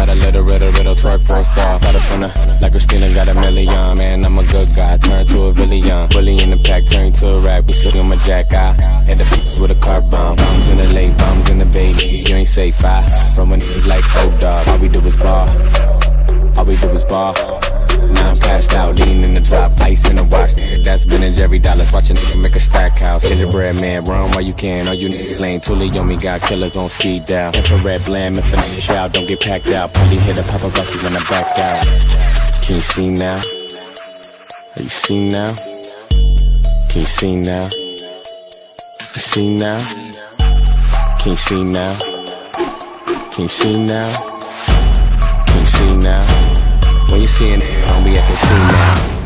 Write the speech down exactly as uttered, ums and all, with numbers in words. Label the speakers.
Speaker 1: got a little riddle, riddle, twerk for a star. Got it from the, like Christina got a million. Man, I'm a good guy, turn to a villain. Bully in the pack, turn to a rap. We sitting on my jack, I had the beat with a car bomb. Bombs in the lake, bombs in the bay, nigga, you ain't safe, I. From a nigga like O-Dog, all we do is ball. All we do is ball. Now I'm passed out, leaning in the drop, ice in the watch. That's vintage, every dollar's watching nigga make a stack house. Gingerbread man, run while you can. All you niggas lame, Tully on me, got killers on speed dial. Infrared blam, infinite shout, don't get packed out. Probably hit a paparazzi when I back out. Can you see now? Are you see now? Can you see now? You see now? Can you see now? Can you see now? Can you see now? When you see it, homie, I can see now.